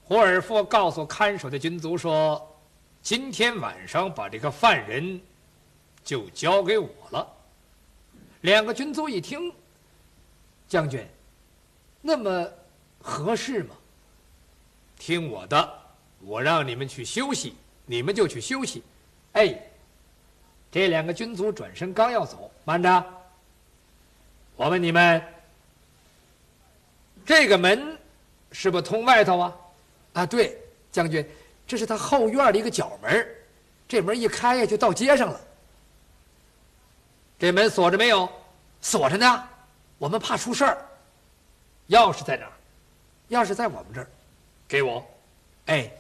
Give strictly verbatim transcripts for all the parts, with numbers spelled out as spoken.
胡尔夫告诉看守的军卒说：“今天晚上把这个犯人就交给我了。”两个军卒一听，将军，那么合适吗？听我的，我让你们去休息，你们就去休息。哎，这两个军卒转身刚要走，慢着，我问你们，这个门是不是通外头啊？啊，对，将军，这是他后院的一个角门，这门一开呀，就到街上了。这门锁着没有？锁着呢，我们怕出事儿。钥匙在哪儿？钥匙在我们这儿，给我。哎，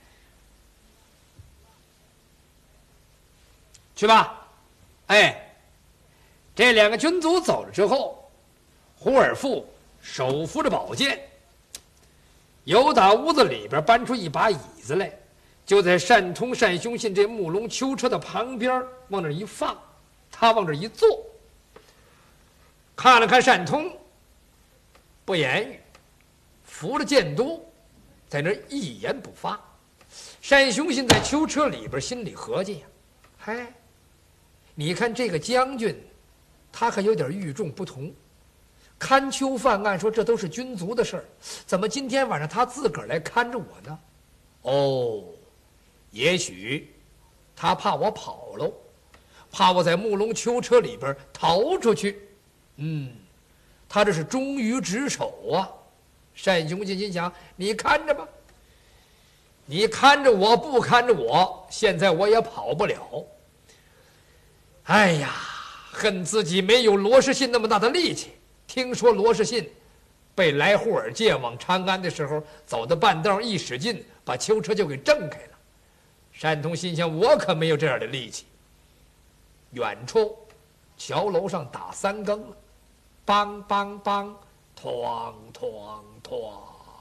去吧。哎，这两个军卒走了之后，胡尔富手扶着宝剑，由打屋子里边搬出一把椅子来，就在单通、单雄信这木龙囚车的旁边往那一放，他往这一坐，看了看单通，不言语，扶着剑都，在那一言不发。单雄信在囚车里边心里合计呀，嗨，你看这个将军，他可有点与众不同。看囚犯按说这都是军卒的事儿，怎么今天晚上他自个儿来看着我呢？哦，也许他怕我跑喽，怕我在木龙囚车里边逃出去。嗯，他这是忠于职守啊。单雄信心想，你看着吧，你看着我不看着我，现在我也跑不了。哎呀，恨自己没有罗士信那么大的力气。听说罗士信被来护尔借往长安的时候，走到半道一使劲，把囚车就给挣开了。单通心想，我可没有这样的力气。远处桥楼上打三更了，梆梆梆，哐哐哐。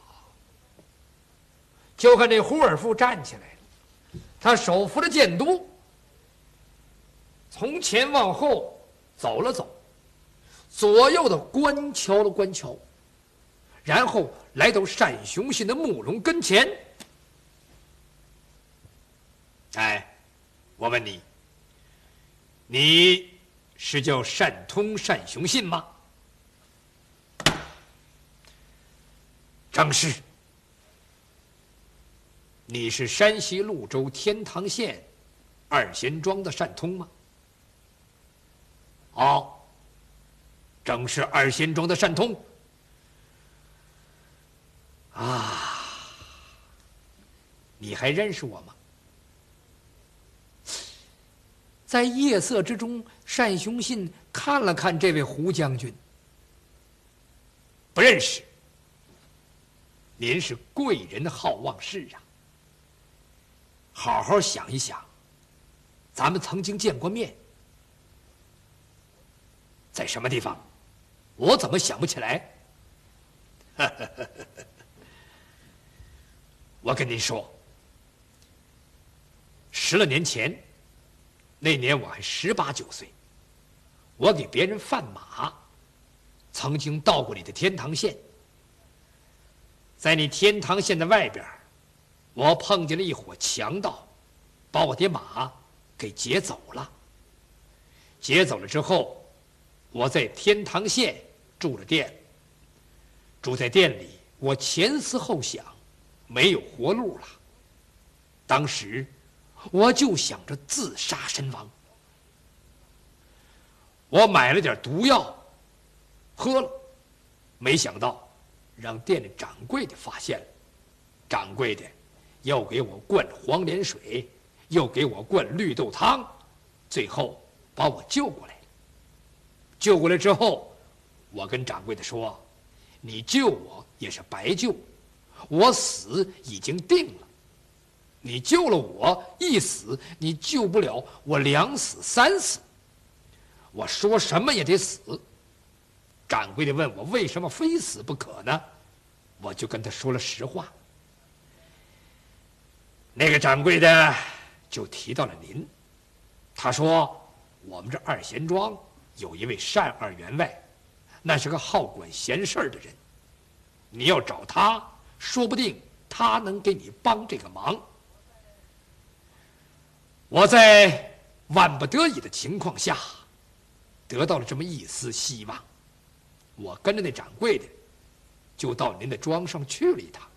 就看这胡尔夫站起来了，他手扶着剑都，从前往后走了走，左右的观瞧了观瞧，然后来到单雄信的木龙跟前。哎，我问你，你是叫单通单雄信吗？正是。你是山西潞州天堂县二贤庄的单通吗？哦，正是二贤庄的单通。啊，你还认识我吗？在夜色之中，单雄信看了看这位胡将军，不认识。您是贵人好忘事啊！好好想一想，咱们曾经见过面，在什么地方？我怎么想不起来？我跟您说，十来年前，那年我还十八九岁，我给别人贩马，曾经到过你的天堂县。在你天堂县的外边，我碰见了一伙强盗，把我的马给劫走了。劫走了之后，我在天堂县住了店。住在店里，我前思后想，没有活路了。当时我就想着自杀身亡。我买了点毒药喝了，没想到让店里掌柜的发现了。掌柜的又给我灌黄连水，又给我灌绿豆汤，最后把我救过来了。救过来之后，我跟掌柜的说，你救我也是白救，我死已经定了。你救了我一死，你救不了我两死三死，我说什么也得死。掌柜的问我为什么非死不可呢？我就跟他说了实话。那个掌柜的就提到了您，他说我们这二贤庄有一位单二员外，那是个好管闲事儿的人，你要找他，说不定他能给你帮这个忙。我在万不得已的情况下，得到了这么一丝希望，我跟着那掌柜的，就到您的庄上去了一趟。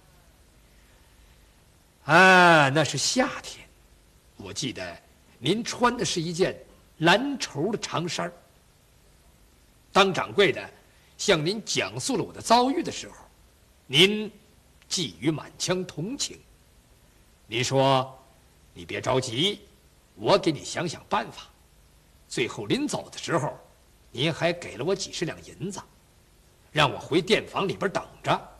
啊，那是夏天，我记得您穿的是一件蓝绸的长衫。当掌柜的向您讲述了我的遭遇的时候，您寄予满腔同情。您说：“你别着急，我给你想想办法。”最后临走的时候，您还给了我几十两银子，让我回店房里边等着。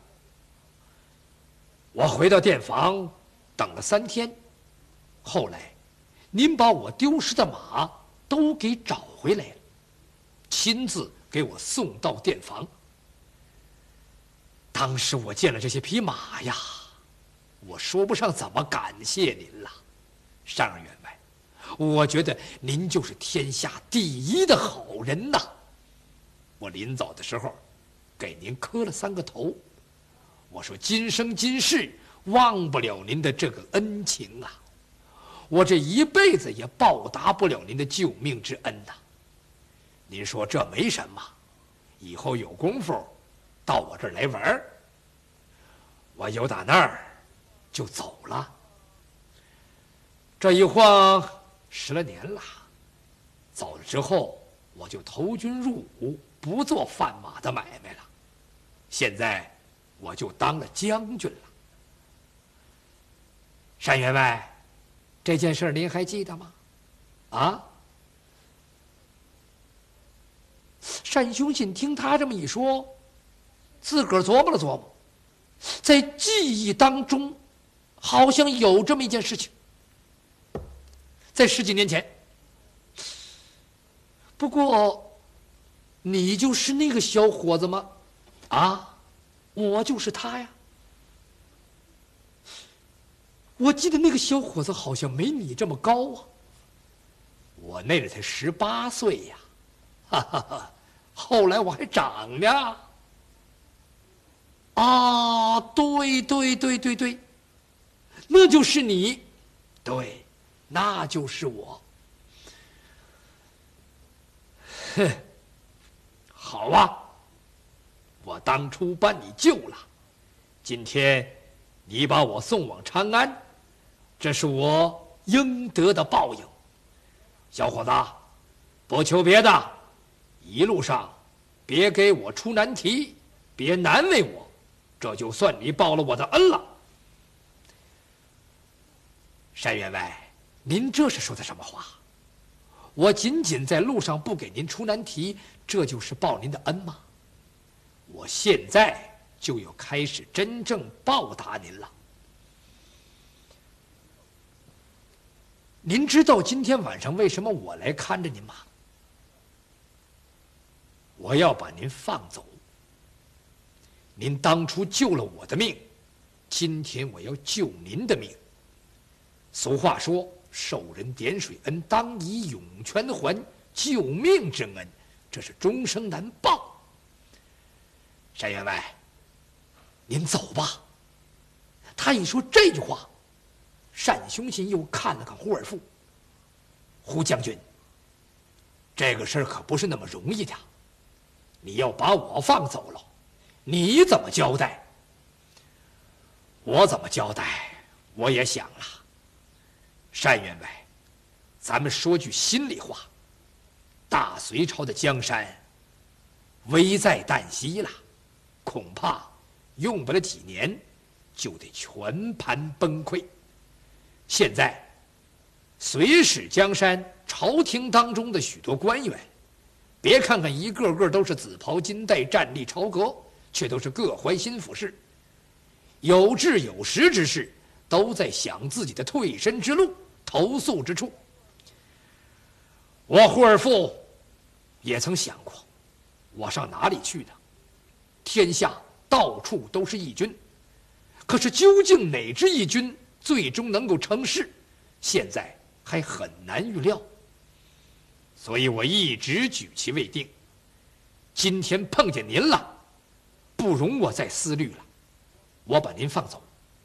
我回到店房等了三天，后来您把我丢失的马都给找回来了，亲自给我送到店房。当时我见了这些匹马呀，我说不上怎么感谢您了，单儿员外，我觉得您就是天下第一的好人呐。我临走的时候，给您磕了三个头，我说今生今世忘不了您的这个恩情啊，我这一辈子也报答不了您的救命之恩呐。您说这没什么，以后有功夫到我这儿来玩儿。我由打那儿就走了。这一晃十来年了，走了之后我就投军入伍，不做贩马的买卖了。现在我就当了将军了。单员外，这件事您还记得吗？啊？单雄信听他这么一说，自个儿琢磨了琢磨，在记忆当中，好像有这么一件事情，在十几年前。不过，你就是那个小伙子吗？啊，我就是他呀。我记得那个小伙子好像没你这么高啊。我那时才十八岁呀，哈哈哈。后来我还长呢。啊，对对对对对，那就是你，对，那就是我。哼，好啊，我当初把你救了，今天你把我送往长安，这是我应得的报应。小伙子，不求别的，一路上别给我出难题，别难为我，这就算你报了我的恩了。单员外，您这是说的什么话？我仅仅在路上不给您出难题，这就是报您的恩吗？我现在就要开始真正报答您了。您知道今天晚上为什么我来看着您吗？我要把您放走。您当初救了我的命，今天我要救您的命。俗话说，受人点水恩，当以涌泉还。救命之恩，这是终生难报。单员外，您走吧。他一说这句话，单雄信又看了看胡尔富。胡将军，这个事儿可不是那么容易的。你要把我放走了，你怎么交代？我怎么交代？我也想了。单员外，咱们说句心里话，大隋朝的江山危在旦夕了，恐怕用不了几年就得全盘崩溃。现在隋史江山朝廷当中的许多官员，别看看一个个都是紫袍金带，站立朝阁，却都是各怀心腹事，有志有识之士，都在想自己的退身之路，投宿之处。我胡尔富也曾想过，我上哪里去呢？天下到处都是义军，可是究竟哪支义军最终能够成事，现在还很难预料。所以我一直举棋未定。今天碰见您了，不容我再思虑了。我把您放走，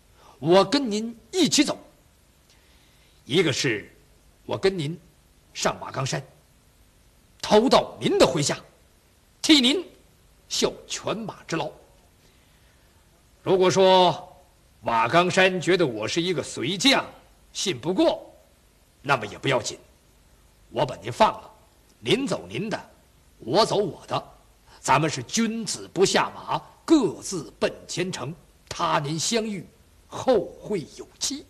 我跟您一起走。一个是我跟您上瓦岗山，偷到您的麾下，替您效犬马之劳。如果说瓦岗山觉得我是一个随将，信不过，那么也不要紧，我把您放了，您走您的，我走我的，咱们是君子不下马，各自奔前程，他年相遇，后会有期。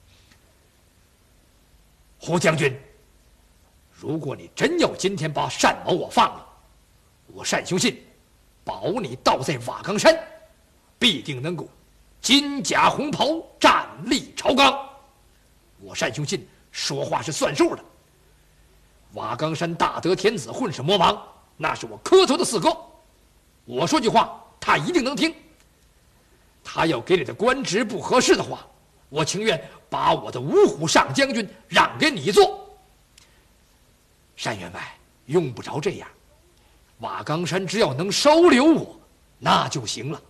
胡将军，如果你真要今天把单某我放了，我单雄信保你到在瓦岗山，必定能够金甲红袍，站立朝纲。我单雄信说话是算数的。瓦岗山大德天子混世魔王，那是我磕头的四哥，我说句话他一定能听。他要给你的官职不合适的话，我情愿把我的五虎上将军让给你做。单员外用不着这样，瓦岗山只要能收留我，那就行了。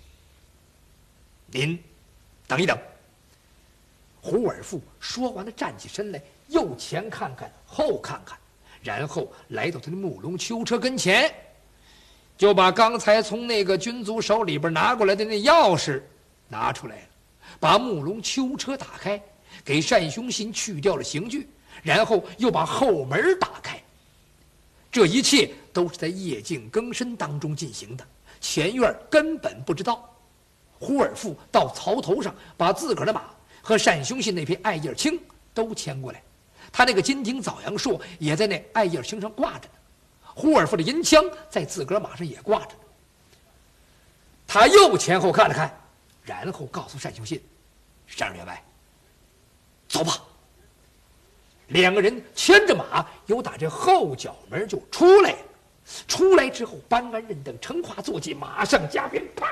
您等一等。胡尔富说完了，站起身来，右前看看，后看看，然后来到他的木龙囚车跟前，就把刚才从那个军卒手里边拿过来的那钥匙拿出来了，把木龙囚车打开，给单雄信去掉了刑具，然后又把后门打开。这一切都是在夜静更深当中进行的，前院根本不知道。胡尔富到槽头上把自个儿的马和单雄信那匹艾叶青都牵过来，他那个金顶枣阳硕也在那艾叶青上挂着呢，胡尔富的银枪在自个儿马上也挂着呢。他又前后看了看，然后告诉单雄信：“单员外，走吧。”两个人牵着马由打这后角门就出来了。出来之后，搬鞍认镫，乘胯坐骑，马上加鞭，啪！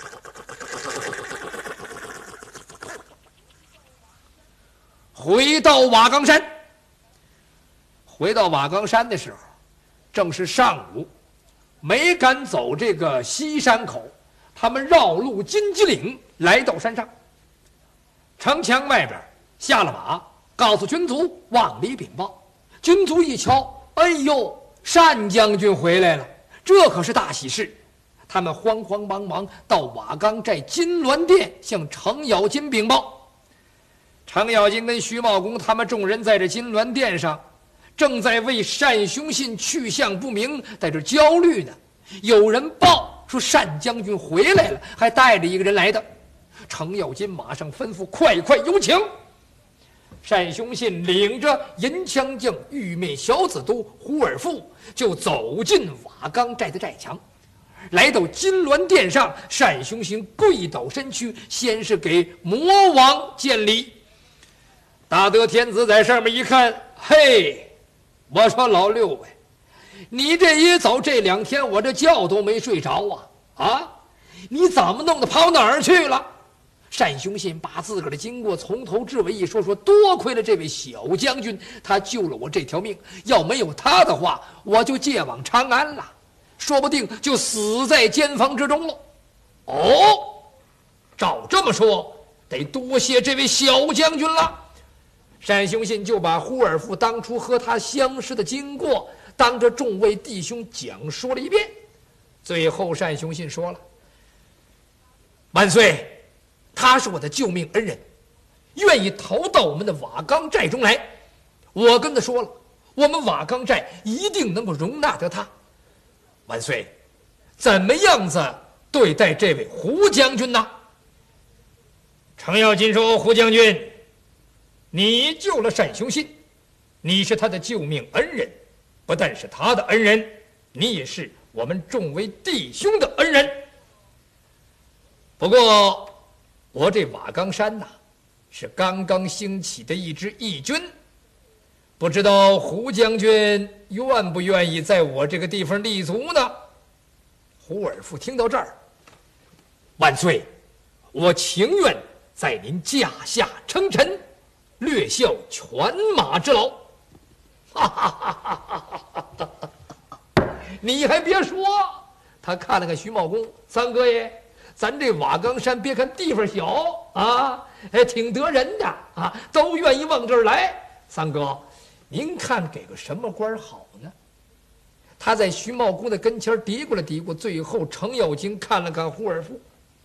回到瓦岗山。回到瓦岗山的时候，正是上午，没敢走这个西山口，他们绕路金鸡岭，来到山上。城墙外边下了马，告诉军卒往里禀报。军卒一瞧，哎呦，单将军回来了，这可是大喜事。他们慌慌忙忙到瓦岗寨金銮殿向程咬金禀报。程咬金跟徐茂公他们众人在这金銮殿上，正在为单雄信去向不明在这焦虑呢。有人报说单将军回来了，还带着一个人来的。程咬金马上吩咐快快有请。单雄信领着银枪将玉面小子都胡尔富就走进瓦岗寨的寨墙，来到金銮殿上，单雄信跪倒身躯，先是给魔王见礼。大德天子在上面一看，嘿，我说老六哎，你这一走这两天我这觉都没睡着啊啊！你怎么弄得跑哪儿去了？单雄信把自个儿的经过从头至尾一说，说多亏了这位小将军，他救了我这条命，要没有他的话，我就借往长安了，说不定就死在监房之中了。哦，照这么说，得多谢这位小将军了。单雄信就把胡尔富当初和他相识的经过当着众位弟兄讲说了一遍。最后单雄信说了：“万岁，他是我的救命恩人，愿意投到我们的瓦岗寨中来。我跟他说了，我们瓦岗寨一定能够容纳得他。万岁，怎么样子对待这位胡将军呢？”程咬金说：“胡将军，你救了单雄信，你是他的救命恩人，不但是他的恩人，你也是我们众位弟兄的恩人。不过我这瓦岗山呐，是刚刚兴起的一支义军，不知道胡将军愿不愿意在我这个地方立足呢？”胡尔富听到这儿，万岁，我情愿在您驾下称臣，略效犬马之劳。哈哈哈哈哈哈！你还别说，他看了看徐茂公，三哥爷，咱这瓦岗山别看地方小啊， 哎，挺得人的啊，都愿意往这儿来。三哥，您看给个什么官好呢？他在徐茂公的跟前嘀咕了嘀咕，最后程咬金看了看胡尔夫，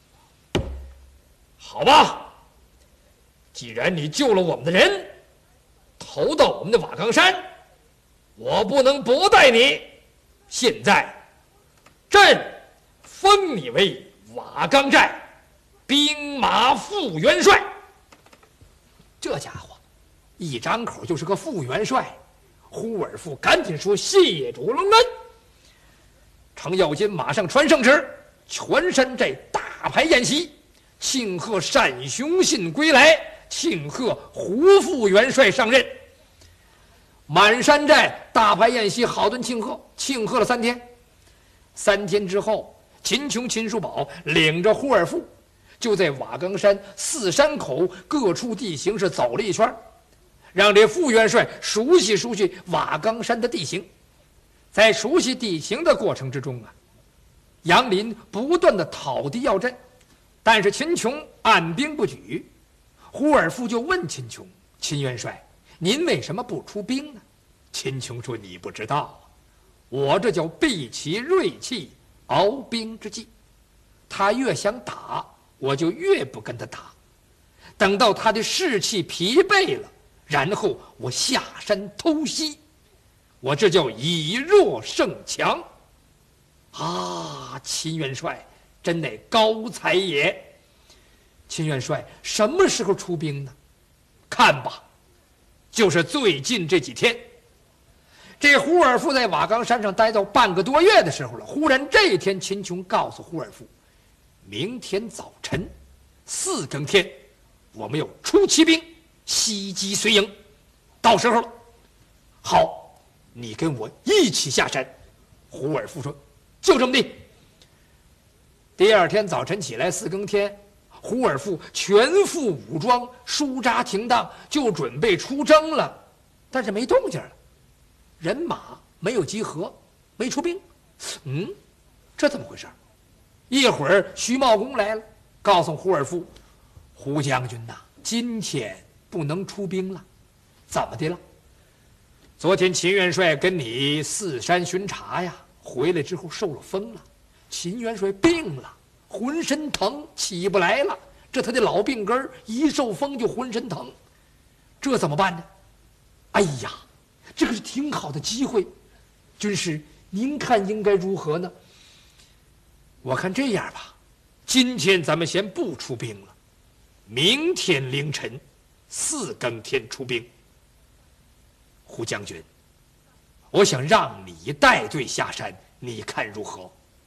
好吧，既然你救了我们的人，投到我们的瓦岗山，我不能不待你。现在，朕封你为瓦岗寨兵马副元帅。这家伙一张口就是个副元帅。胡尔夫赶紧说：“谢主隆恩。”程咬金马上传圣旨，全山寨大排宴席，庆贺单雄信归来，庆贺胡副元帅上任。满山寨大排宴席，好顿庆贺，庆贺了三天。三天之后，秦琼、秦叔宝领着胡尔夫，就在瓦岗山四山口各处地形是走了一圈，让这副元帅熟悉熟悉瓦岗山的地形。在熟悉地形的过程之中啊，杨林不断的讨敌要阵，但是秦琼按兵不举。胡尔夫就问秦琼：“秦元帅，您为什么不出兵呢？”秦琼说：“你不知道，我这叫避其锐气，熬兵之计。他越想打，我就越不跟他打，等到他的士气疲惫了，然后我下山偷袭，我这叫以弱胜强。啊，秦元帅真乃高才也。秦元帅什么时候出兵呢？看吧，就是最近这几天。这胡尔夫在瓦岗山上待到半个多月的时候了，忽然这一天，秦琼告诉胡尔夫，明天早晨四更天，我们要出骑兵袭击绥营，到时候了。好，你跟我一起下山。胡尔夫说：“就这么地。”第二天早晨起来，四更天，胡尔夫全副武装，梳扎停当，就准备出征了。但是没动静了，人马没有集合，没出兵。嗯，这怎么回事？一会儿徐茂公来了，告诉胡尔夫：“胡将军呐，今天不能出兵了。怎么的了？昨天秦元帅跟你四山巡查呀，回来之后受了风了，秦元帅病了，浑身疼，起不来了。这他的老病根儿，一受风就浑身疼，这怎么办呢？哎呀，这个是挺好的机会，军师，您看应该如何呢？我看这样吧，今天咱们先不出兵了，明天凌晨四更天出兵。胡将军，我想让你带队下山，你看如何？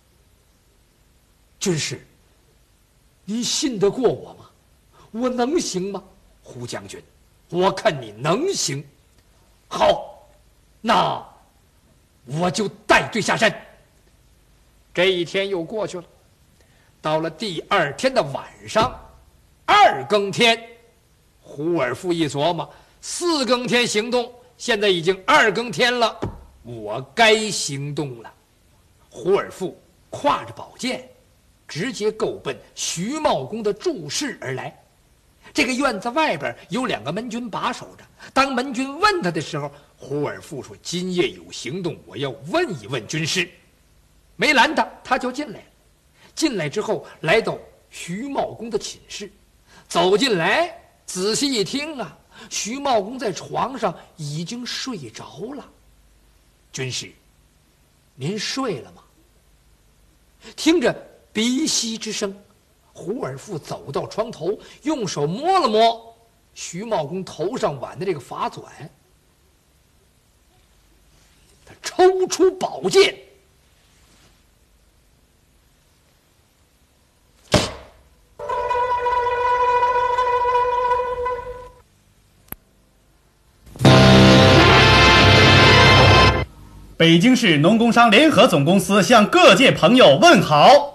军师，你信得过我吗？我能行吗？胡将军，我看你能行。好，那我就带队下山。这一天又过去了，到了第二天的晚上，二更天，胡尔夫一琢磨，四更天行动，现在已经二更天了，我该行动了。胡尔夫挎着宝剑，直接够奔徐茂公的住室而来。这个院子外边有两个门军把守着，当门军问他的时候，胡尔夫说：“今夜有行动，我要问一问军师。”没拦他，他就进来了。进来之后，来到徐茂公的寝室，走进来，仔细一听啊，徐茂公在床上已经睡着了。军师，您睡了吗？听着鼻息之声，胡尔夫走到床头，用手摸了摸徐茂公头上挽的这个发纂，他抽出宝剑， 北京市农工商联合总公司向各界朋友问好。